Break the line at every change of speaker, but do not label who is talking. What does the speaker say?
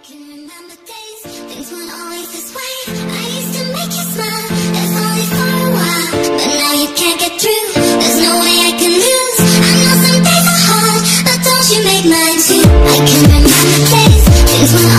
can remember days, things weren't always this way. I used to make you smile, if only for a while. But now you can't get through, there's no way I can lose. I know some days are hard, but don't you make mine too. I can remember days, things weren't